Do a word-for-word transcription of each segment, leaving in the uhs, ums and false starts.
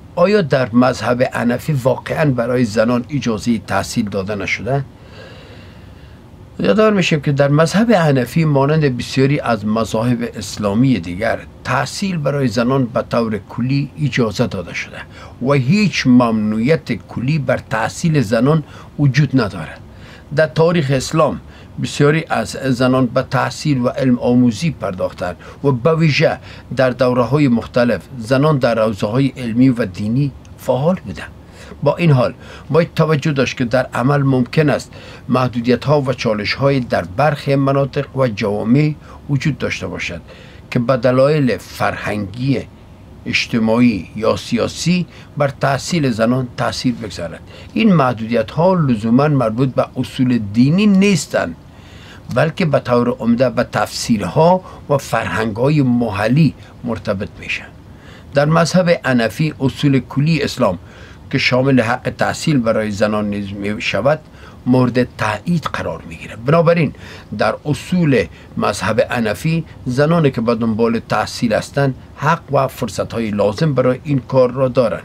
آیا در مذهب حنفی واقعا برای زنان اجازه تحصیل داده نشده؟ یادآور میشیم که در مذهب حنفی مانند بسیاری از مذاهب اسلامی دیگر تحصیل برای زنان به طور کلی اجازه داده شده و هیچ ممنوعیت کلی بر تحصیل زنان وجود ندارد. در تاریخ اسلام بسیاری از زنان به تحصیل و علم آموزی پرداختند و به ویژه در دوره های مختلف زنان در حوزه های علمی و دینی فعال بودند. با این حال باید توجه داشت که در عمل ممکن است محدودیت ها و چالش های در برخی مناطق و جوامع وجود داشته باشد که به دلایل فرهنگی، اجتماعی یا سیاسی بر تحصیل زنان تاثیر بگذارد. این محدودیت ها لزوما مربوط به اصول دینی نیستند، بلکه به طور عمده به تفسیرها و فرهنگ‌های محلی مرتبط میشن. در مذهب حنفی اصول کلی اسلام که شامل حق تحصیل برای زنان نیز می شود مورد تایید قرار می گیرد. بنابراین در اصول مذهب حنفی زنانی که به دنبال تحصیل هستند حق و فرصت های لازم برای این کار را دارند.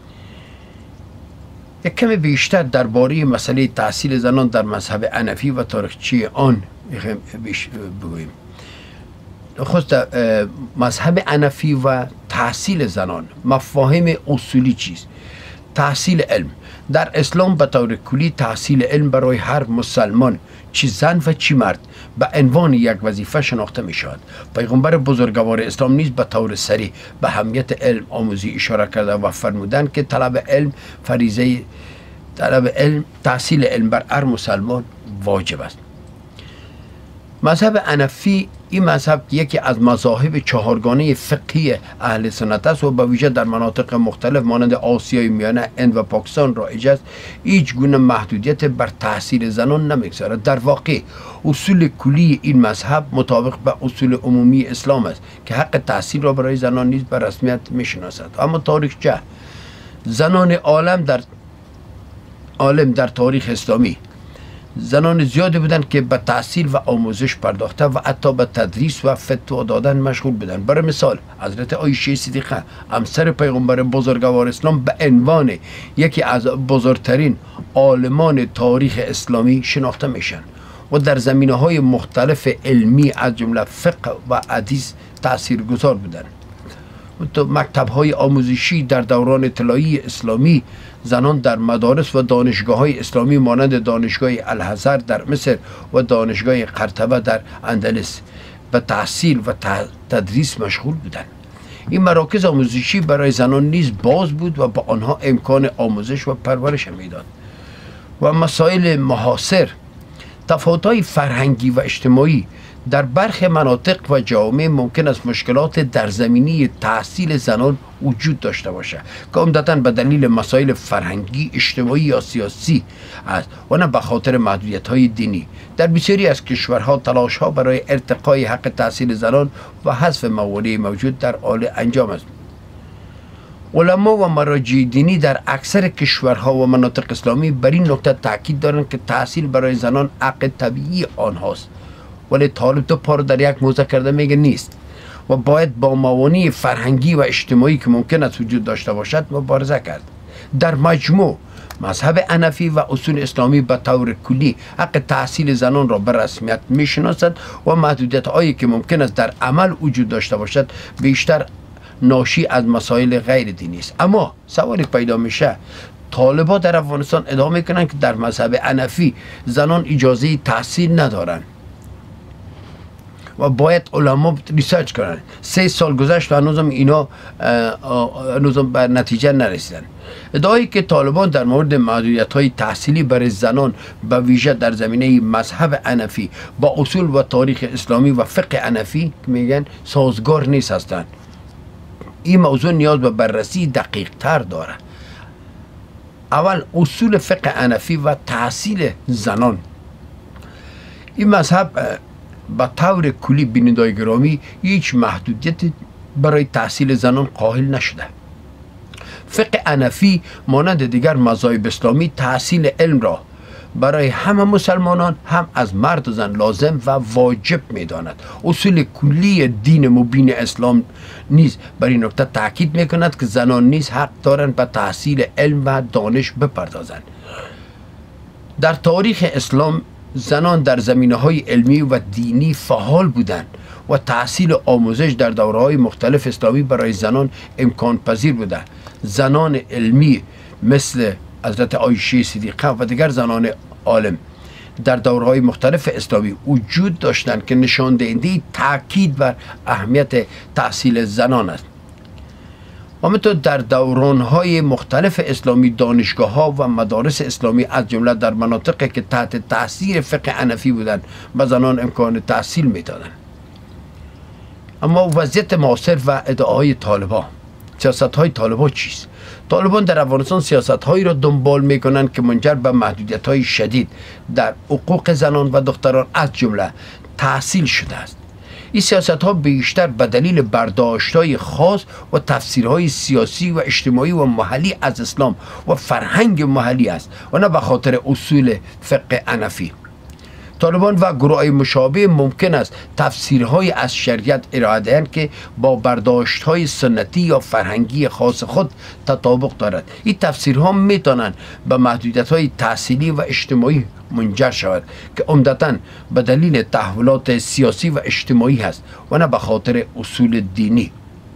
یک کمی بیشتر درباره مسئله تحصیل زنان در مذهب حنفی و تاریخچه آن بگوییم. خود مذهب حنفی و تحصیل زنان مفاهیم اصولی چیست؟ تحصیل علم در اسلام به طور کلی تحصیل علم برای هر مسلمان چی زن و چی مرد به عنوان یک وظیفه شناخته می شود. پیغمبر بزرگوار اسلام نیز به طور صریح به اهمیت علم آموزی اشاره کرده و فرمودند که طلب علم فریضه طلب علم تحصیل علم بر هر مسلمان واجب است. مذهب حنفی این مذهب یکی از مذاهب چهارگانه فقهی اهل سنت است و به ویژه در مناطق مختلف مانند آسیای میانه، هند و پاکستان رایج است. هیچ گونه محدودیت بر تحصیل زنان نمیگذارد. در واقع اصول کلی این مذهب مطابق به اصول عمومی اسلام است که حق تحصیل را برای زنان نیز به رسمیت میشناسد. اما تاریخچه زنان عالم در عالم در تاریخ اسلامی زنان زیادی بودند که به تحصیل و آموزش پرداخته و حتی به تدریس و فتوا دادن مشغول بودند. برای مثال حضرت عایشه صدیقه همسر پیغمبر بزرگوار اسلام به عنوان یکی از بزرگترین عالمان تاریخ اسلامی شناخته میشن و در زمینه‌های مختلف علمی از جمله فقه و حدیث تاثیرگذار بودند. مکتب‌های آموزشی در دوران طلایی اسلامی زنان در مدارس و دانشگاه‌های اسلامی مانند دانشگاه الازهر در مصر و دانشگاه قرطبه در اندلس به تحصیل و تدریس مشغول بودند. این مراکز آموزشی برای زنان نیز باز بود و با آنها امکان آموزش و پرورش میداد. و مسائل محاصر تفاوت‌های فرهنگی و اجتماعی در برخی مناطق و جوامع ممکن است مشکلات در زمینه تحصیل زنان وجود داشته باشد که عمدتاً به دلیل مسائل فرهنگی، اجتماعی یا سیاسی است و نه به خاطر محدودیت‌های دینی. در بسیاری از کشورها تلاش‌ها برای ارتقای حق تحصیل زنان و حذف موانع موجود در حال انجام است. علما و مراجع دینی در اکثر کشورها و مناطق اسلامی بر این نکته تاکید دارند که تحصیل برای زنان حق طبیعی آنهاست، ولی طالب دو پا در یک موزه کرده میگه نیست و باید با موانع فرهنگی و اجتماعی که ممکن است وجود داشته باشد مبارزه کرد. در مجموع مذهب حنفی و اصول اسلامی به طور کلی حق تحصیل زنان را به رسمیت میشناسد و محدودیت هایی که ممکن است در عمل وجود داشته باشد بیشتر ناشی از مسائل غیر دینی است. اما سوالی پیدا میشه، طالبان در افغانستان ادعا میکنند که در مذهب حنفی زنان اجازه تحصیل ندارند و باید علما ریسرچ کنند. سه سال گذشت و هنوزم اینا هنوزم به نتیجه نرسیدن. ادعایی که طالبان در مورد محدودیت‌های تحصیلی برای زنان به ویژه در زمینه مذهب حنفی با اصول و تاریخ اسلامی و فقه حنفی میگن سازگار نیست هستند. این موضوع نیاز به بررسی دقیق تر داره. اول اصول فقه حنفی و تحصیل زنان. این مذهب به طور کلی بینندگان گرامی هیچ محدودیت برای تحصیل زنان قائل نشده. فقه حنفی مانند دیگر مذاهب اسلامی تحصیل علم را برای همه مسلمانان هم از مرد و زن لازم و واجب می‌داند. اصول کلی دین مبین اسلام نیز بر این نکته تاکید می‌کند که زنان نیز حق دارند به تحصیل علم و دانش بپردازند. در تاریخ اسلام زنان در زمینه‌های علمی و دینی فعال بودند و تحصیل آموزش در دوره‌های مختلف اسلامی برای زنان امکان پذیر بوده. زنان علمی مثل حضرت عایشه صدیقه و دیگر زنان عالم در دوره‌های مختلف اسلامی وجود داشتند که نشان دهنده تاکید بر اهمیت تحصیل زنان است. همینطور در دوران‌های مختلف اسلامی دانشگاه‌ها و مدارس اسلامی از جمله در مناطقی که تحت تاثیر فقه حنفی بودند به زنان امکان تحصیل می‌دادند. اما وضعیت معاصر و ادعاهای طالبان، سیاست‌های طالبان چیست؟ طالبان در افغانستان سیاست‌هایی را دنبال می‌کنند که منجر به محدودیت‌های شدید در حقوق زنان و دختران از جمله تحصیل شده است. این سیاست‌ها بیشتر به دلیل برداشت‌های خاص و تفسیرهای سیاسی و اجتماعی و محلی از اسلام و فرهنگ محلی است و نه به خاطر اصول فقه حنفی. طالبان و گروه‌های مشابه ممکن است تفسیرهای از شریعت ارائه دهند که با برداشت‌های سنتی یا فرهنگی خاص خود تطابق دارد. این تفسیرها می‌توانند به محدودیت‌های تحصیلی و اجتماعی منجر شود که عمدتاً به دلیل تحولات سیاسی و اجتماعی است و نه به خاطر اصول دینی.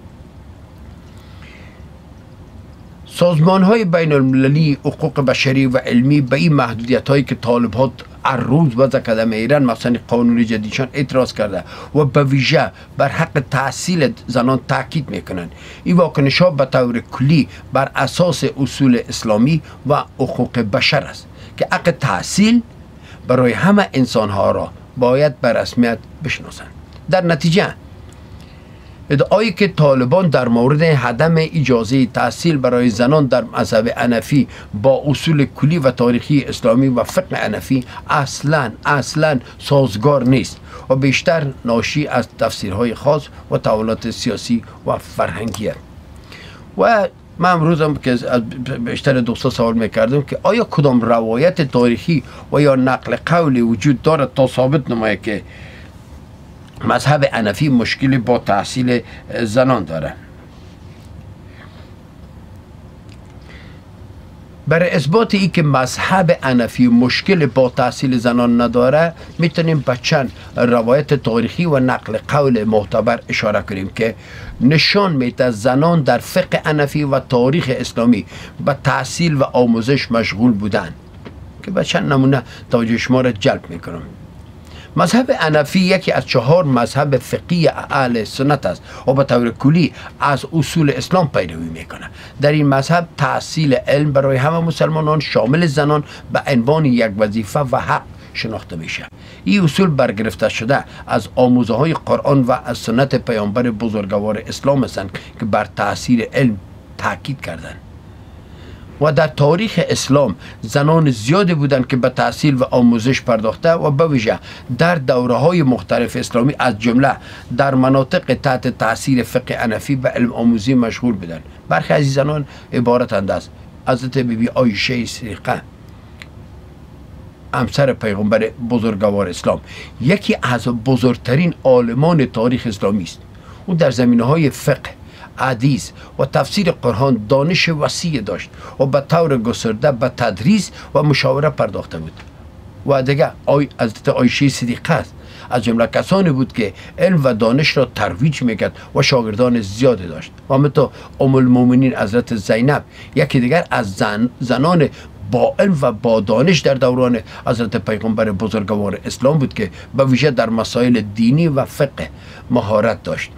سازمان‌های بین المللی حقوق بشری و علمی به این محدودیت‌هایی که طالبان هر روز وضع کرده میرن مثلا قانون جدیدشان اعتراض کرده و به ویژه بر حق تحصیل زنان تاکید میکنند. این واکنش‌ها به طور کلی بر اساس اصول اسلامی و حقوق بشر است که حق تحصیل برای همه انسان‌ها را باید به رسمیت بشناسند. در نتیجه ادعایی که طالبان در مورد عدم اجازه تحصیل برای زنان در مذهب حنفی با اصول کلی و تاریخی اسلامی و فقه حنفی اصلا اصلا سازگار نیست و بیشتر ناشی از تفسیرهای خاص و تحولات سیاسی و فرهنگی است. و من امروز هم که بیشتر دوستا سوال میکردم که آیا کدام روایت تاریخی و یا نقل قولی وجود دارد تا ثابت نماید که مذهب حنفی مشکلی با تحصیل زنان داره؟ برای اثبات ای که مذهب حنفی مشکل با تحصیل زنان نداره میتونیم به چند روایت تاریخی و نقل قول معتبر اشاره کنیم که نشان میده زنان در فقه حنفی و تاریخ اسلامی به تحصیل و آموزش مشغول بودند که به چند نمونه توجه شما را جلب میکنم. مذهب حنفی یکی از چهار مذهب فقهی اهل سنت است و به طور کلی از اصول اسلام پیروی میکنه. در این مذهب تحصیل علم برای همه مسلمانان شامل زنان به عنوان یک وظیفه و حق شناخته میشه. این اصول برگرفته شده از آموزه های قرآن و از سنت پیامبر بزرگوار اسلام هستند که بر تحصیل علم تاکید کردند. و در تاریخ اسلام زنان زیادی بودند که به تحصیل و آموزش پرداخته و به ویژه در دوره‌های مختلف اسلامی از جمله در مناطق تحت تاثیر فقه حنفی به علم آموزی مشغول بودند. برخی از این زنان عبارتند از حضرت بی بی عایشه صدیقه همسر پیغمبر بزرگوار اسلام، یکی از بزرگترین عالمان تاریخ اسلامی است. او در زمینه‌های فقه، حدیث و تفسیر قرآن دانش وسیع داشت و به طور گسترده به تدریس و مشاوره پرداخته بود. و دیگه آی حضرت عایشه صدیقه است از جمله کسانی بود که علم و دانش را ترویج میکرد و شاگردان زیادی داشت. و همینطور ام المؤمنین حضرت زینب یکی دیگر از زن زنان با علم و با دانش در دوران حضرت پیغمبر بزرگوار اسلام بود که به ویژه در مسائل دینی و فقه مهارت داشت.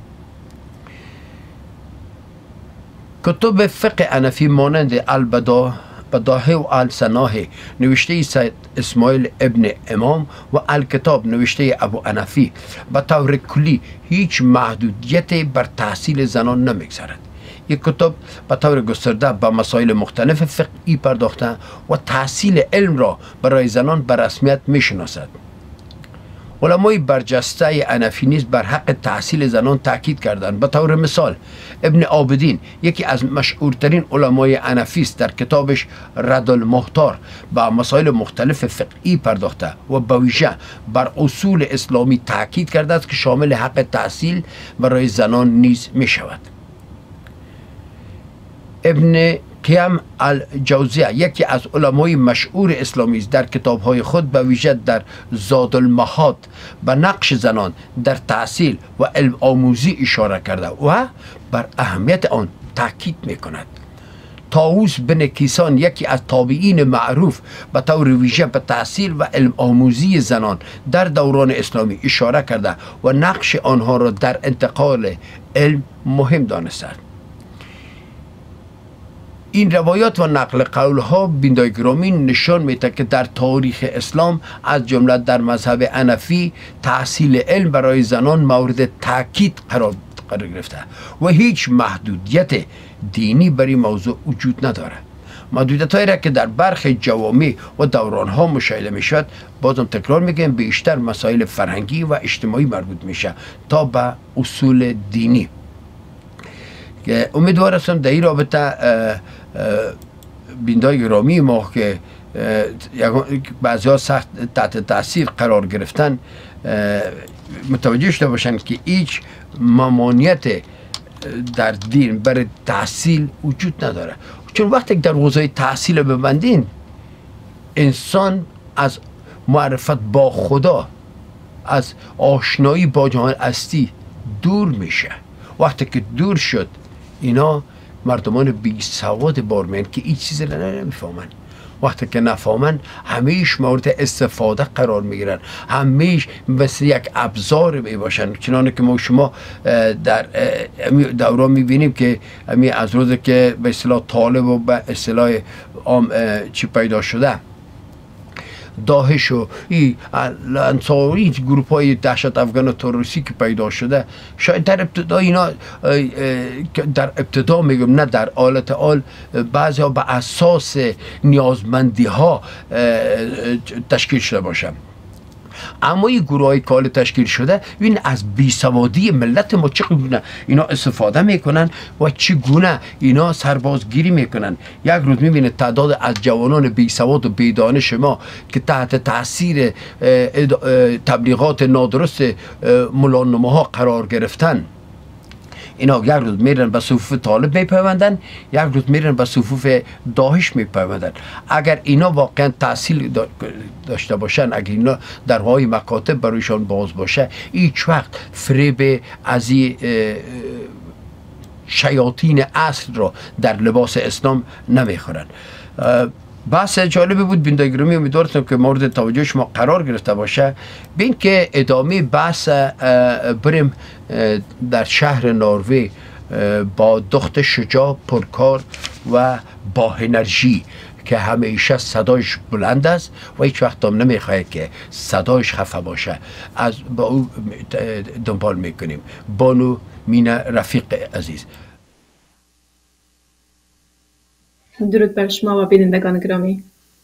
کتب فقه حنفی مانند البداهه و السناهه نوشته سید اسماعیل ابن امام و الکتاب نوشته ابو حنفی به طور کلی هیچ محدودیتی بر تحصیل زنان نمیگذارد. یک کتب به طور گسترده به مسائل مختلف فقهی پرداخته و تحصیل علم را برای زنان به رسمیت میشناسد. علمای برجسته حنفی نیز بر حق تحصیل زنان تاکید کردند. به طور مثال ابن عابدین یکی از مشهورترین علمای حنفی است، در کتابش رد المحتار به مسائل مختلف فقهی پرداخته و به ویژه بر اصول اسلامی تاکید کرده است که شامل حق تحصیل برای زنان نیز می شود. ابن قیم الجوزیه یکی از علمای مشهور اسلامی است، در کتاب‌های خود به ویژه در زاد المعاد به نقش زنان در تحصیل و علم آموزی اشاره کرده و بر اهمیت آن تاکید می‌کند. طاووس بن کیسان یکی از تابعین معروف به طور ویژه به تحصیل و علم آموزی زنان در دوران اسلامی اشاره کرده و نقش آنها را در انتقال علم مهم دانسته. این روایات و نقل قولها بیندای گرامی نشان میده که در تاریخ اسلام از جمله در مذهب حنفی تحصیل علم برای زنان مورد تاکید قرار قرار گرفته و هیچ محدودیت دینی بر این موضوع وجود نداره. محدودیت هایی را که در برخی جوامع و دوران ها مشاهده می شد، بازم تکرار میگم بیشتر مسائل فرهنگی و اجتماعی مربوط میشه تا به اصول دینی. امیدوار هستم در این رابطه بیندای گرامی ما که بعضی ها سخت تحت تاثیر قرار گرفتن متوجه شده باشن که هیچ ممانعت در دین برای تحصیل وجود نداره، چون وقتی در حوزه تحصیل ببندین انسان از معرفت با خدا، از آشنایی با جهان هستی دور میشه. وقتی که دور شد اینا مردمان بی سواد بارمن که این چیز را نمیفهمن. وقتی که نفهمن همیش مورد استفاده قرار میگیرن، همیش مثل یک ابزار می باشن. چنانه که ما شما در دوران میبینیم که همی از روز که به اصطلاح طالب و به اصطلاح عام چی پیدا شده، داعش و این انصاری گروپ های دهشت افغان و تروریستی که پیدا شده، شاید در ابتدا اینا در ابتدا میگم نه در حالت حال بعضی ها به اساس نیازمندی ها تشکیل شده باشه، اما این گروه های کال تشکیل شده این از بیسوادی ملت ما چگونه اینا استفاده میکنن و چگونه اینا سربازگیری میکنن. یک روز میبینه تعداد از جوانان بیسواد و بیدانش ما که تحت تاثیر تبلیغات نادرست ملانماها قرار گرفتن، اینا یک روز میرن به صفوف طالب میپیوندن، یک روز میرن به صفوف داعش میپیوندن. اگر اینا واقعا تحصیل داشته باشن، اگر اینا در های مکاتب برایشان باز باشه، هیچ وقت فریب از این شیاطین اصل را در لباس اسلام نمیخورن. بحث جالبی بود بیندای گرامی، امیدوارم که مورد توجه شما قرار گرفته باشه. بین که ادامه بحث بریم در شهر نروژ با دختر شجاع، پرکار و با انرژی که همیشه صدایش بلند است و هیچ وقت هم نمیخواد که صدایش خفه باشه. از با او دنبال میکنیم. بانو مینا رفیق عزیز. درود بر شما و بینندگان گرامی.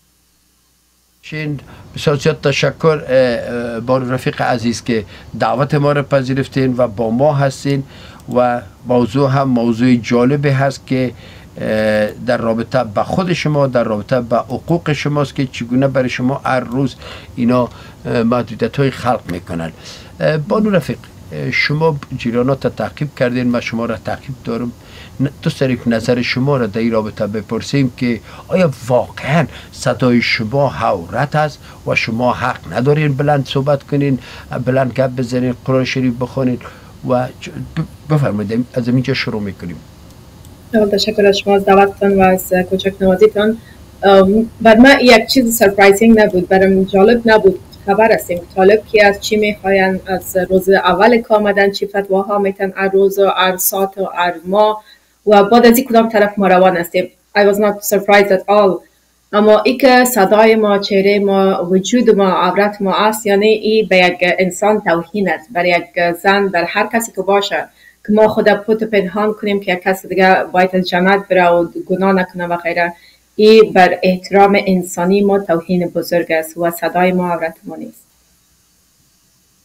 بسیار زیاد تشکر بانو رفیق عزیز که دعوت ما را پذیرفتین و با ما هستین و موضوع هم موضوع جالبی هست که در رابطه با خود شما، در رابطه با حقوق شماست که چگونه برای شما هر روز اینا محدودیت های خلق میکنن. بانو رفیق، شما جریانات تعقیب کردین، ما شما را تعقیب دارم. دوست داریم نظر شما را در این رابطه بپرسیم که آیا واقعا صدای شما حورت است و شما حق ندارین بلند صحبت کنین، بلند گپ بزنین، قرآن شریف بخونین و بفرمایید. از اینجا شروع میکنیم. تشکر از شما از دعوتتان و از کوچک نوازیتان. بر من یک چیز سرپرایزینگ نبود، برام جالب نبود. خبر هستیم طالب که از چی میخواین، از روز اول که آمدن چی فتواها میتن، هر روز و هر ساعت و هر ماه و بعد از این کدام طرف ما روان هستیم. I was not surprised at all. اما ای که صدای ما، چهره ما، وجود ما، عورت ما است، یعنی ای به یک انسان توهین است، برای یک زن، در هر کسی که باشه که ما خود پوت پنهان کنیم که یک کس دیگه باید از جنت بره و گناه نکنه و غیره. ای بر احترام انسانی ما توهین بزرگ است و صدای ما عورت ما نیست.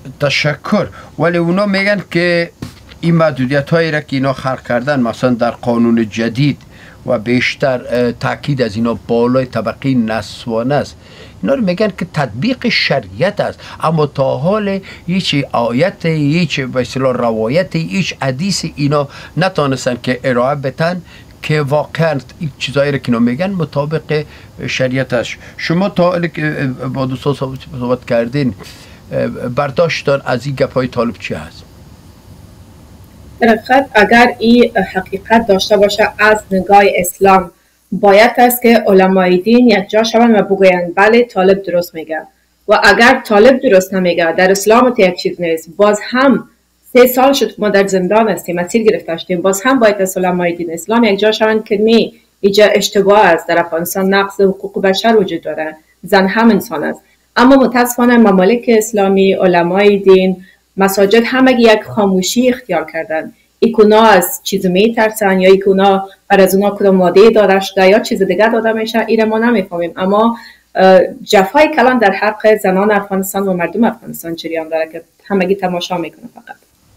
تشکر. ولی اونا میگن که این محدودیت هایی را که اینا خلق کردن، مثلا در قانون جدید و بیشتر تاکید از اینا بالای طبقه نسوانه است، اینا رو میگن که تطبیق شریعت است، اما تا حال هیچ آیت، هیچ به اصطلاح روایت، هیچ حدیث اینا نتونستن که ارائه بدن که واقعا این چیزایی رو که اینا میگن مطابق شریعت است. شما تا حالی که با دوستان صحبت کردین برداشتان از این گپای طالب چی هست؟ در اگر این حقیقت داشته باشه از نگاه اسلام، باید است که علمای دین یک جا شوند و بگویند بله طالب درست میگه. و اگر طالب درست نمیگه، در اسلام یک چیز نیست، باز هم سه سال شد ما در زندان هستیم، اسیر گرفته شدیم، باز هم باید از علمای دین اسلام یک جا شوند که نه، اینجا اشتباه است، در افغانستان نقض حقوق بشر وجود داره، زن هم انسان است. اما متاسفانه ممالک اسلامی، علمای دین، مساجد همه یک خاموشی اختیار کردن. ایکونا از چیز میترسن یا ایکونا بر از اونا کدام ماده داده شده یا چیز دیگه داده میشه، ایره ما نمیفهمیم. اما جفای کلان در حق زنان افغانستان و مردم افغانستان جریان داره که همگی تماشا میکنه. فقط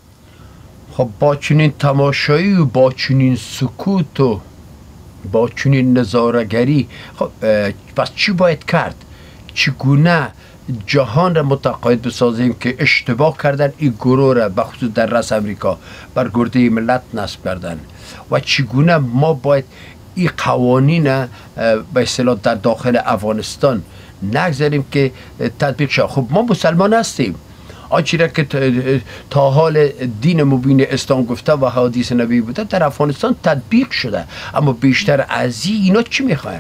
خب با چنین تماشایی و با چنین سکوت و با چنین نظاره‌گری، خب پس چی باید کرد؟ چگونه جهان را متقاعد بسازیم که اشتباه کردن این گروه را بخصوص در رأس امریکا بر گرده ملت نصب کردن و چگونه ما باید این قوانین به اصطلاح در داخل افغانستان نگذاریم که تطبیق شد. خب ما مسلمان هستیم، آنچه را که تا حال دین مبین اسلام گفته و حدیث نبی بوده در افغانستان تطبیق شده، اما بیشتر از این اینا چی میخواین؟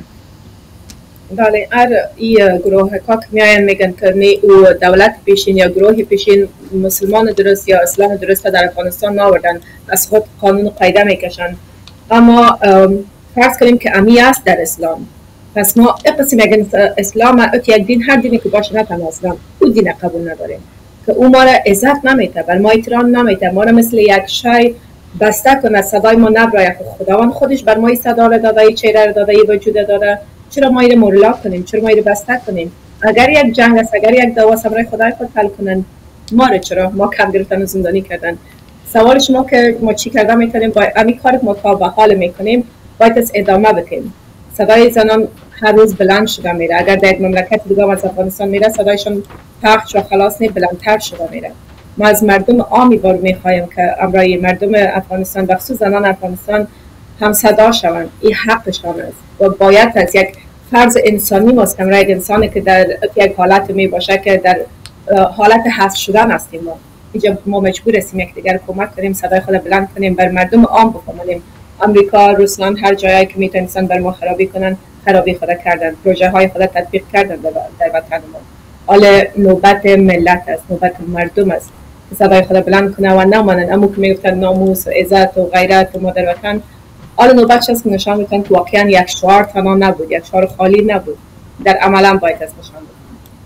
بله، هر این گروه ها که میاین میگن که نه او دولت پیشین یا گروه پیشین مسلمان درست یا اسلام درست در افغانستان ناوردن، از خود قانون و قاعده میکشن. اما فرض کنیم که امی است در اسلام، پس ما اقسیم میگن اسلام ات یک دین، هر دینی که باشه نه تنها اسلام، او دین قبول نداریم که او ما را عزت نمیده، بر ما احترام نمیده، ما را مثل یک شای بسته کنه، صدای ما نبرای. خداوند خودش بر ما صدا را داده، چهره را داده، وجود داده، چرا ما اینو مرلا کنیم؟ چرا ما اینو بسته کنیم؟ اگر یک جنگ است، اگر یک دعوا است، برای خدای خود حل کنن، ما رو چرا ما کم گرفتن و زندانی کردن؟ سوال شما که ما چی کرده میتونیم با همین کار ما تا به حال میکنیم باید از ادامه بدیم. صدای زنان هر روز بلند شده میره، اگر در یک مملکت دیگه از افغانستان میره صدایشون پخش و خلاص نه بلندتر شده میره. ما از مردم عامی بار میخوایم که امرای مردم افغانستان بخصوص زنان افغانستان هم صدا شوند. این حقشان است و باید از یک فرض انسانی ماست که یک انسانی که در یک حالت می باشه که در حالت حذف شدن هستیم، ما اینجا ما مجبور هستیم یک دیگر کمک کنیم، صدای خود بلند کنیم، بر مردم عام بفهمانیم. امریکا، روسلند، هر جایی که میتونستن بر ما خرابی کنن، خرابی خود کردن، پروژه های خود تطبیق کردن در وطن ما. حالا نوبت ملت است، نوبت مردم است که صدای خود بلند کنه و نمانن امو که میگفتن ناموس و عزت و غیرت و ما در وطن. حالا نوبت است که نشان میتونن که واقعا یک شعار تنها نبود، یک شعار خالی نبود، در عملا باید از نشان بدن.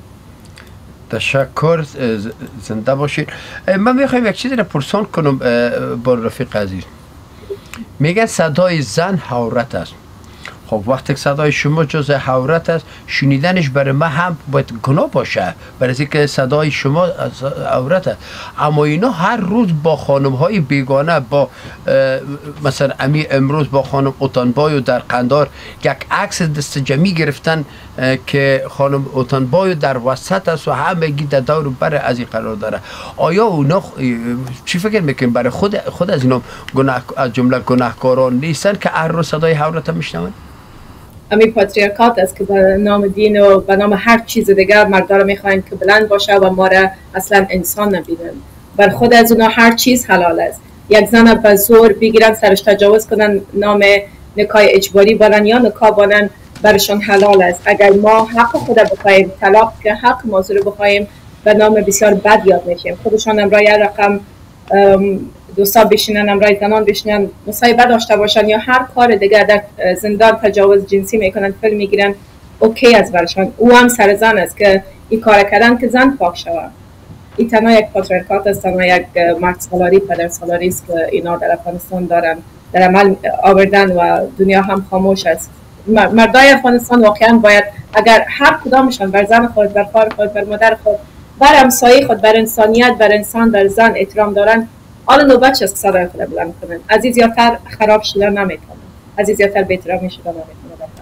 تشکر، زنده باشید. من میخوایم یک چیزی را پرسان کنم با رفیق عزیز. میگن صدای زن حورت است. خب وقتی صدای شما جز حورت است، شنیدنش برای من هم باید گناه باشه، برای اینکه صدای شما حورت است. اما اینا هر روز با خانم های بیگانه، با مثلا امی امروز با خانم اوتانبایو در قندار یک عکس دست جمعی گرفتن که خانم اوتانبایو در وسط است و همگی در دور بر از این قرار داره. آیا اونا چی فکر میکنین؟ برای خود خود از اینا گناه، از جمله گناهکاران نیستن که هر روز صدای حورت میشنون؟ همین پاتریارکات است که به نام دین و به نام هر چیز دیگه مردا رو میخواین که بلند باشه و ما را اصلا انسان نبینن. بر خود از اونا هر چیز حلال است. یک زن به زور بگیرن، سرش تجاوز کنن، نام نکاح اجباری بانن یا نکاح بانن، برشان حلال است. اگر ما حق خود بخوایم، طلاق که حق موضوع رو بخوایم، به نام بسیار بد یاد میشیم. خودشان امرای رقم دوستا بشینن، امرای زنان بشینن، مصاحبه داشته باشن یا هر کار دیگر، در زندان تجاوز جنسی میکنن، فیلم میگیرن، اوکی از برشان. او هم سر زن است که این کار کردن که زن پاک شود. این تنها یک پاتریارکات است، تنها یک مرد سالاری، پدر سالاری است که اینا در افغانستان دارن در عمل آوردن و دنیا هم خاموش است. مردای افغانستان واقعا باید اگر هر کدامشان بر زن خود، بر خواهر خود، بر مادر خود بر همسایه خود، بر انسانیت، بر انسان، بر زن احترام دارن، حالا نوبت چه صدای خود بلند کنن. از این زیادتر خراب شدن نمیکنن، از این زیادتر بی‌احترامی شدن نمیکنن.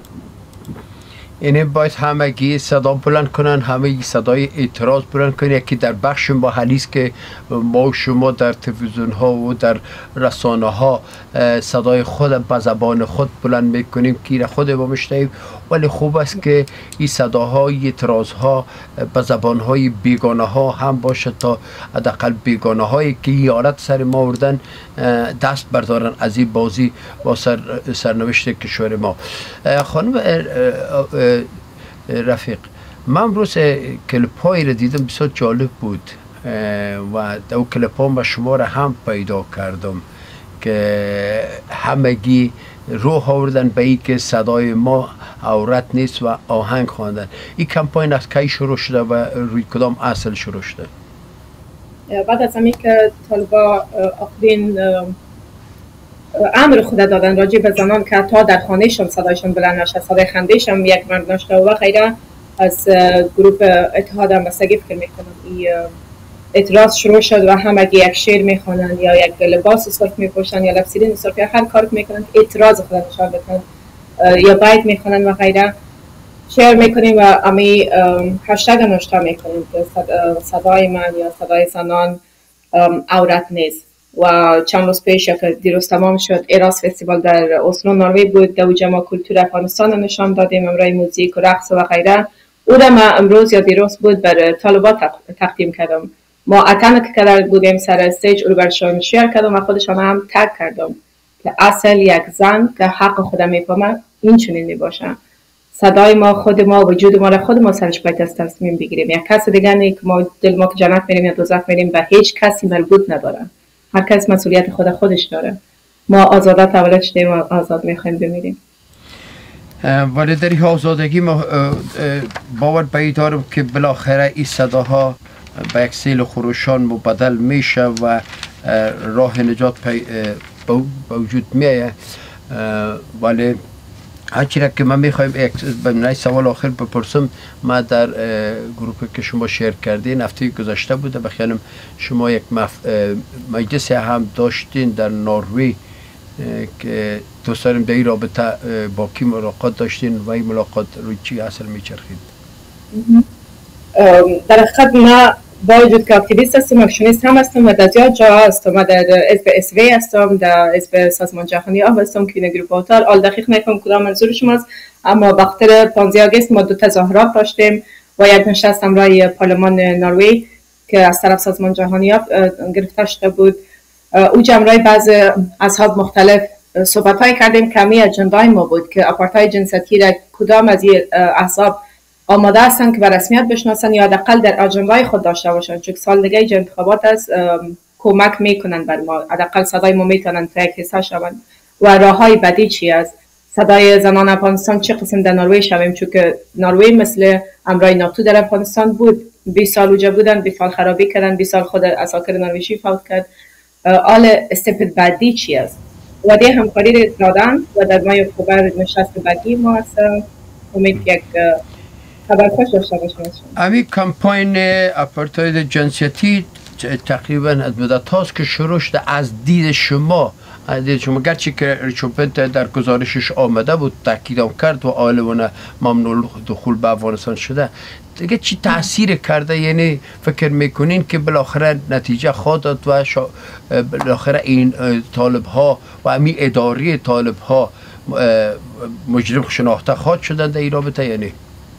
یعنی باید همگی صدا بلند کنن، همه صدای اعتراض بلند کنن. یکی در بخش محلی است که ما و شما در تلویزیون ها و در رسانه ها صدای خود به زبان خود بلند میکنیم که خود ما میشنویم، ولی خوب است که این صداهای اعتراض ها به زبان های بیگانه ها هم باشه تا حداقل بیگانه هایی که یارت سر ما آوردن دست بردارن از این بازی با سر سرنوشت کشور ما. خانم رفیق، من امروز کلیپ هایی را دیدم بسیار جالب بود و دو کلیپ ها شما را هم پیدا کردم که همگی روح آوردن به این که صدای ما عورت نیست و آهنگ خواندن. این کمپاین از کی شروع شده و روی کدام اصل شروع شده؟ بعد از همین که طالبا آخرین امر خود دادن راجع به زنان که تا در خانهشون صدایشون بلند نشه، صدای خندهشون یک مرد نشده و غیره، از گروه اتحاد همبستگی فکر میکنم این اعتراض شروع شد و همگی یک شعر میخوانن یا یک لباس سرخ میپوشن یا لبسیدین سرخ یا هر کار میکنن که اعتراض خود نشان بدن یا بیت میخوانن و غیره. شعر میکنیم و امی هشتگ نوشته میکنیم که صدای من یا صدای زنان عورت نیست. و چند روز پیش که دیروز تمام شد ایراس فستیوال در اسلو نروژ بود، دو جمع کلتور افغانستان نشان دادیم، امرای موزیک و رقص و غیره. او را ما امروز یا دیروز بود بر طالبات تقدیم کردم. ما اتن که کردن بودیم سر استیج او برشان شیر کردم و خودشان هم تگ کردم که اصل یک زن که حق خودم میفهمه این چنین میباشه. صدای ما خود ما، وجود ما را خود ما سرش باید از تصمیم بگیریم. یک کس دیگه نه که ما دل ما که جنت میریم یا دوزخ میریم به هیچ کسی مربوط نداره. هر کس مسئولیت خود خودش داره. ما آزاده تولد شدیم و آزاد میخوایم بمیریم. ولی در این آزادگی ما باور به این دارم که بالاخره این صداها به یک سیل خروشان مبدل میشه و راه نجات به وجود میایه. ولی هرچی که من میخوایم به سوال آخر بپرسم، ما در گروپی که شما شیر کردین هفته گذشته بوده به خیالم شما یک مجلس هم داشتین در نروژ که دوست داریم در این رابطه با کی ملاقات داشتین و این ملاقات روی چی اصل میچرخید؟ در حقیقت ما با وجود که اکتیویست هستم، اکشنیست هم هستم و در زیاد جا هستم. من در اس بی اس وی هستم، در اس بی سازمان جهانی آب هستم که این گروپ اوتار آل دقیق نکنم کدام منظور شماست، اما بخاطر پانزده آگوست ما دو تظاهرات داشتیم و یک نشست همراه پارلمان نروژ که از طرف سازمان جهانی آب گرفته شده بود. او جمعرای بعض اصحاب مختلف صحبت های کردیم که همی اجندای ما بود که آپارتای جنسیتی را کدام از این احزاب آماده هستند که به رسمیت بشناسن یا حداقل در اجندای خود داشته باشند، چون سال دیگه انتخابات از کمک میکنن بر ما، حداقل صدای ما میتونن تا یک حصه شوند. و راههای بدی چی است؟ صدای زنان افغانستان چه قسم در نروژ شویم، چون که نروژ مثل امرای ناتو در افغانستان بود، بیست سال اوجا بودن، بیست سال خرابی کردن، بیست سال خود اساکر نروژی فوت کرد. آل استپ بعدی چی است؟ وعده همکاری دادن و در ماه اکتبر نشست بعدی ما هستم. امید یک خبر خوش داشته باشیم. امی کمپاین آپارتاید جنسیتی تقریبا از مدت هاست که شروع شده. از دید شما از دید شما گرچه که ریچارد در گزارشش آمده بود تاکید کرد و عالمانه ممنوع دخول به افغانستان شده، دیگه چی تاثیر کرده؟ یعنی فکر میکنین که بالاخره نتیجه خواهد داد و بالاخره این طالب ها و امی اداری طالب ها مجرم شناخته خواهد شدن در این رابطه؟ یعنی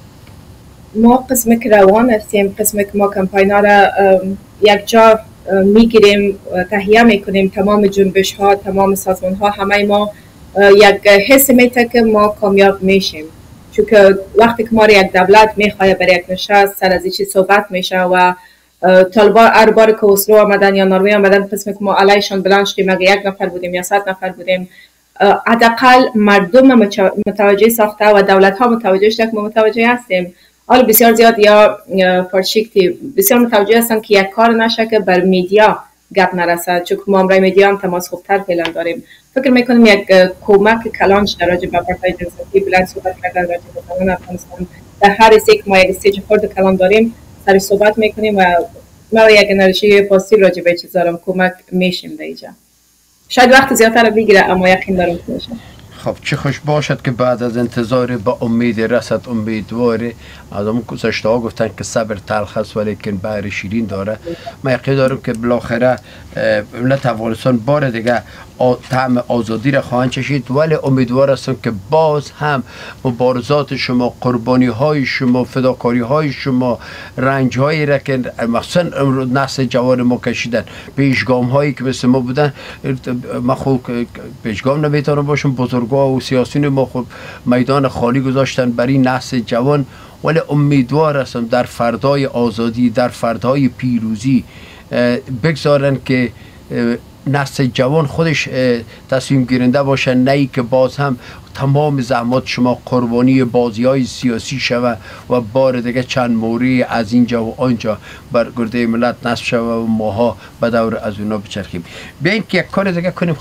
ما قسم که روان هستیم، قسم که ما کمپاینا را یک جا میگیریم، تهیه میکنیم، تمام جنبش ها، تمام سازمان ها، همه ما یک حس میته که ما کامیاب میشیم، چون که وقتی که ما را یک دولت میخواه برای یک نشست سر از چیز صحبت میشه و طالبا هر بار که اسلو آمدن یا نروژ آمدن قسم که ما علیشان بلند شدیم، اگه یک نفر بودیم یا صد نفر بودیم، حداقل مردم متوجه ساخته و دولت ها متوجه شده که ما متوجه هستیم. حالا بسیار زیاد یا پرشیکتی بسیار متوجه هستن که یک کار نشه که بر میدیا گپ نرسد، چون ما امرای میدیا هم تماس خوبتر فعلا داریم. فکر میکنیم یک کمک کلان شده راجع به آپارتاید جنسیتی بلند صحبت کردن راجع به زنان افغانستان. در هر سیک ما یک استیج خورد کلان داریم، سر صحبت میکنیم و ما یک انرژی پازیتیو راجع به چیزا رو کمک میشیم در اینجا. شاید وقت زیادتر بگیره اما یقین دارم که میشه. خب چه خوش باشد که بعد از انتظار با امید رسد امیدواره. از اون گذشته ها گفتن که صبر تلخ است ولیکن بهر شیرین داره. من یقین دارم که بالاخره ملت افغانستان بار دیگه طعم آزادی را خواهند چشید، ولی امیدوار هستم که باز هم مبارزات شما، قربانی های شما، فداکاری های شما، رنج هایی را که مخصوصا نسل جوان ما کشیدن، پیشگام هایی که مثل ما بودن، ما خود پیشگام نمیتونم باشم، بزرگا و سیاسیون ما خود میدان خالی گذاشتن برای نسل جوان، ولی امیدوار هستم در فردای آزادی، در فردای پیروزی بگذارن که نسل جوان خودش تصمیم گیرنده باشه، نه ای که باز هم تمام زحمات شما قربانی بازی های سیاسی شوه و بار دیگه چند موری از اینجا و آنجا بر گرده ملت نصب شوه و ماها به دور از اونا بچرخیم. بیاین که یک کار دیگه کنیم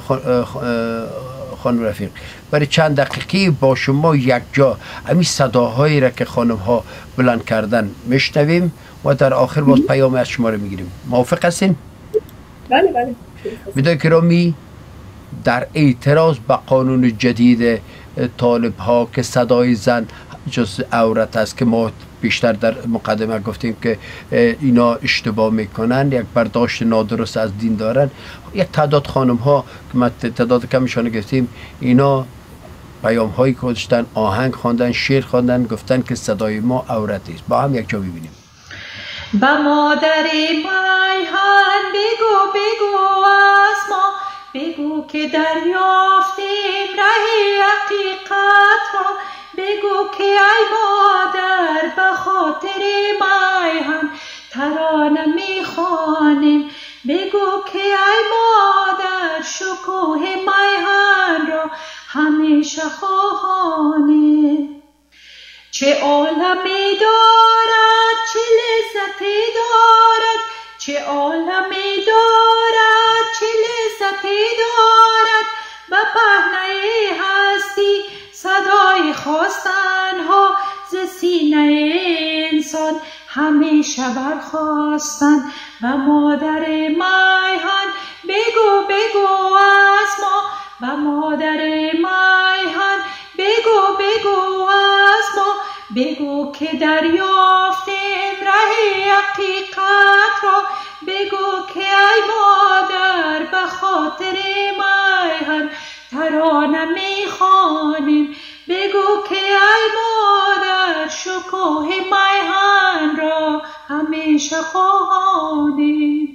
خانم رفیق، برای چند دقیقه با شما یک جا همین صداهایی را که خانم ها بلند کردن میشنویم و در آخر باز پیام از شما رو میگیریم. موافق هستین؟ بله بله. میدونی کرامی، در اعتراض به قانون جدید طالب ها که صدای زن جز عورت است که ما بیشتر در مقدمه گفتیم که اینا اشتباه میکنن، یک برداشت نادرست از دین دارن، یک تعداد خانم ها که ما تعداد کمشان گفتیم، اینا پیام هایی که گذاشتن، آهنگ خواندن، شعر خواندن، گفتن که صدای ما عورت است. با هم یک جا ببینیم. با مادر میهن بگو بگو از ما، بگو که دریافتیم ره حقیقت را، بگو که ای مادر به خاطر میهن ترانه میخوانیم، بگو که ای مادر شکوه میهن را همیشه خواهانیم. چه عالمی دارد، چه لذتی دارد، چه عالمی دارد، چه لذتی دارد، به پهنه هستی صدای خواستن ها ز سینه انسان همیشه برخواستن. و مادر میهن بگو بگو از ما، و مادر میهن بگو بگو از ما، بگو که دریافتیم ره حقیقت را، بگو که ای مادر به خاطر میهن ترانه میخوانیم، بگو که ای مادر شکوه میهن را همیشه خواهانیم.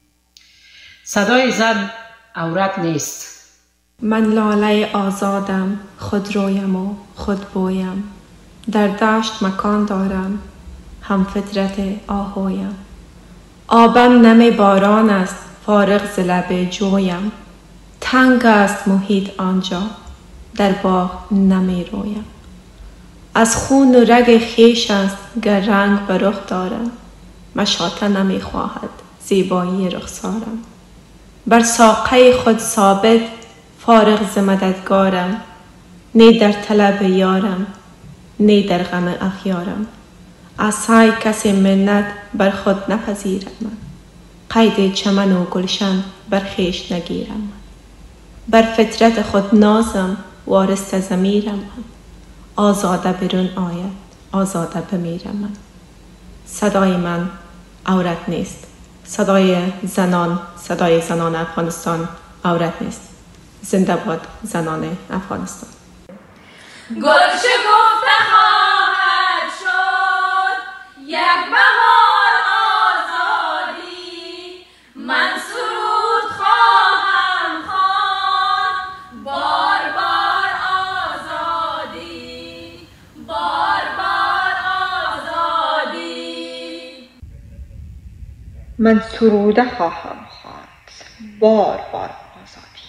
صدای زن عورت نیست. من لاله آزادم، خود رویم و خود بویم، در دشت مکان دارم، هم فطرت آهویم. آبم نم باران است، فارغ ز لب جویم، تنگ است محیط آنجا، در باغ نمی رویم. از خون و رگ خویش است گر رنگ به رخ دارم، مشاطه نمی خواهد زیبایی رخسارم. بر ساقه خود ثابت فارغ ز مددگارم، نی در طلب یارم نی در غم اغیارم. از سعی کسی منت بر خود نپذیرم من، قید چمن و گلشن بر خویش نگیرم من. بر فطرت خود نازم وارث ضمیرم من، آزاده برون آید آزاده بمیرم من. صدای من عورت نیست، صدای زنان صدای زنان افغانستان عورت نیست. زنده باد زنان افغانستان. گل شکفته خواهد شد یک بهار آزادی، من سرود خواهم خواند بار بار آزادی، بار بار آزادی. من سروده خواهم خواند بار بار آزادی.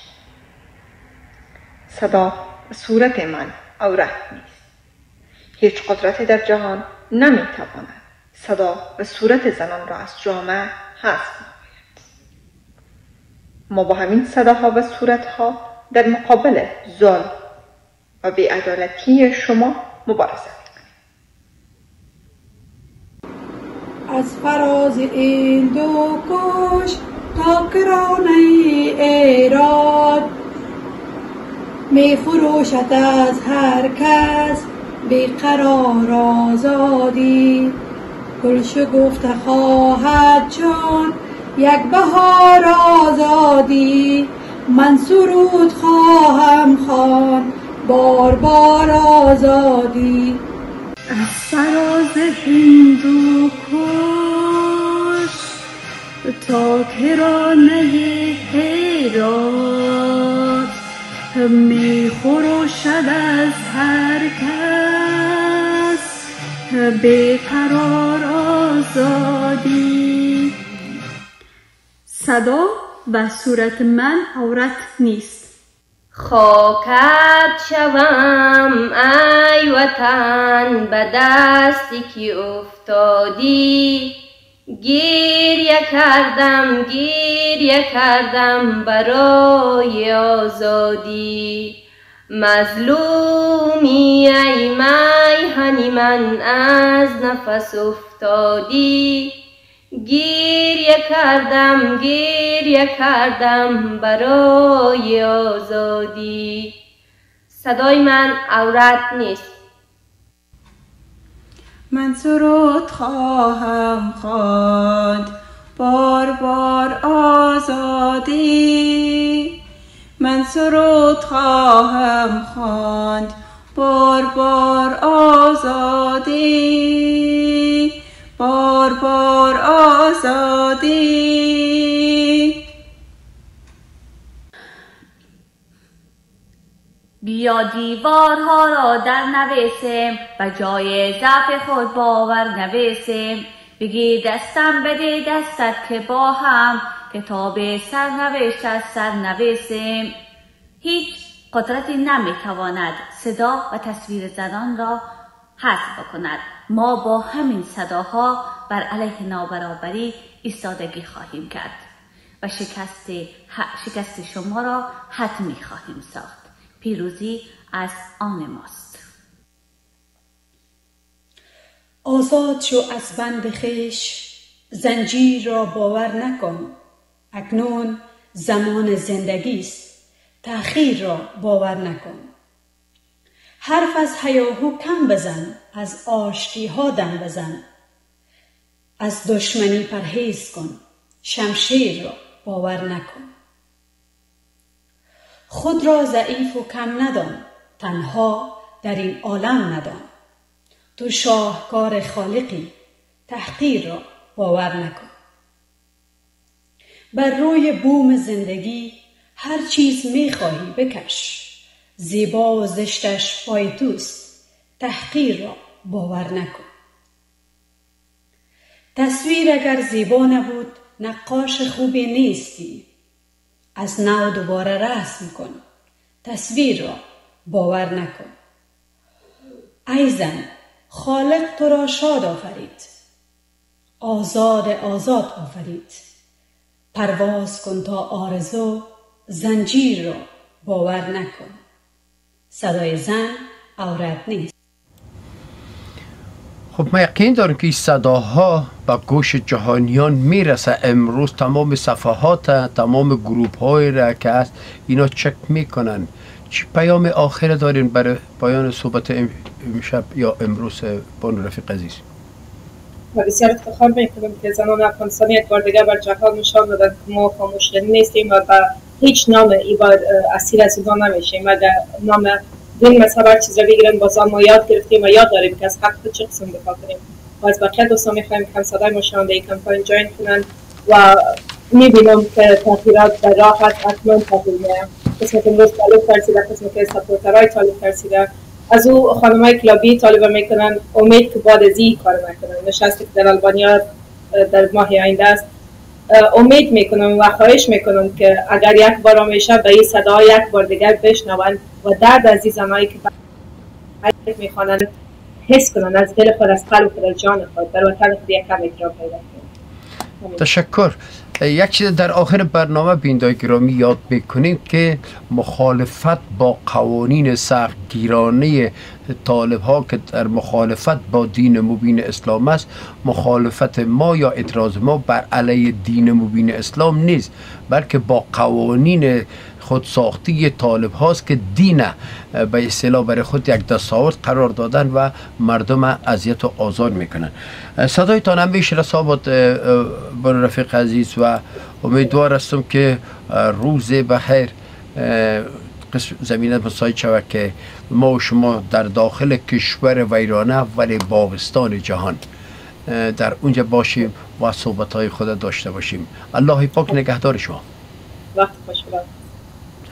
صدا و صورت من عورت نیست. هیچ قدرتی در جهان نمیتواند صدا و صورت زنان را از جامعه حذف نماید. ما با همین صداها و صورتها در مقابل ظلم و بی‌عدالتی شما مبارزه می‌کنیم. از فراز این دو کش تا کرانه ایراد می فروشد از هر کس بیقرار آزادی گل شکفته خواهد شد یک بهار آزادی من سرود خواهم خواند بار بار آزادی از فراز هندو کش تا کرانه هرات می خروشد از هر کس بیقرار آزادی. صدا و صورت من عورت نیست. خاکت شوم ای وطن به دستی که افتادی گریه کردم گریه کردم برای آزادی مظلومی ای میهنی من از نفس افتادی گریه کردم گریه کردم برای آزادی. صدای من عورت نیست. من سرود خواهم خواند بار بار آزادی من سرود خواهم خواند بار بار آزادی بار بار آزادی. بیا دیوارها را در نویسیم و جای ضعف خود باور نویسیم بگی دستم بده دستت که با هم کتاب سرنوشت از سر نویسیم. هیچ قدرتی نمیتواند صدا و تصویر زنان را حذف بکند. ما با همین صداها بر علیه نابرابری ایستادگی خواهیم کرد و شکست شکست شما را حتمی خواهیم ساخت. پیروزی از آن ماست. آزاد شو از بند خویش زنجیر را باور نکن اکنون زمان زندگی است تأخیر را باور نکن. حرف از هیاهو کم بزن از آشتی ها دم بزن از دشمنی پرهیز کن شمشیر را باور نکن. خود را ضعیف و کم ندان تنها در این عالم ندان تو شاهکار خالقی تحقیر را باور نکن. بر روی بوم زندگی هر چیز میخواهی بکش زیبا و زشتش پای توست تحقیر را باور نکن. تصویر اگر زیبا نبود نقاش خوبی نیستی از نو دوباره رسم کن تصویر را باور نکن. ای زن خالق تو را شاد آفرید آزاد آزاد آفرید پرواز کن تا آرزو زنجیر را باور نکن. صدای زن عورت نیست. خب ما یقین داریم که این صداها به گوش جهانیان میرسه. امروز تمام صفحات تمام گروپ های را که هست اینا چک میکنن. چی پیام آخر دارین برای پایان صحبت امشب یا امروز بانو رفیق عزیز؟ بسیار افتخار میکنم که زنان افغانستان یک بار دیگر بر جهان نشان دادن که ما خاموش نیستیم و به هیچ نام ای بار اسیر از اونها نمیشیم و در نام دین مذهب هر چیز را بگیرن باز ما یاد گرفتیم و یاد داریم که از حق چه قسم دفاع کنیم و از بقیه دوستان میخوایم که صدای ما شنونده کمپاین جوین کنن و میبینم که تغییرات در راه هست اکنون تغییر میاد. قسمت امروز طالب ترسیده قسمت که سپورترهای طالب ترسیده از او خانمای کلابی طالب میکنن امید که بعد از این کار میکنن نشستی که در البانیا در ماه آینده است. امید میکنم و خواهش میکنم که اگر یک بار میشه به این صدا یک بار دیگر بشنون و درد از این زنایی که میخوانند حس کنن از دل خود از قلب خود از جان خود در وطن خود یک کم اکرام پیدا کنند. تشکر. یک چیز در آخر برنامه بیننده گرامی یاد بکنیم که مخالفت با قوانین سختگیرانه طالب ها که در مخالفت با دین مبین اسلام است، مخالفت ما یا اعتراض ما بر علیه دین مبین اسلام نیست، بلکه با قوانین خودساختی طالب هاست که دین به اصطلاح برای خود یک دستاورد قرار دادن و مردم اذیت و آزار میکنن. صدایتان هم بیش رسابت بر رفیق عزیز و امیدوار هستم که روز بخیر زمینه مساعد شود که ما و شما در داخل کشور ویرانه ولی باغستان جهان در اونجا باشیم و صحبت های خود داشته باشیم. الله پاک نگهدار شما. وقت خوش.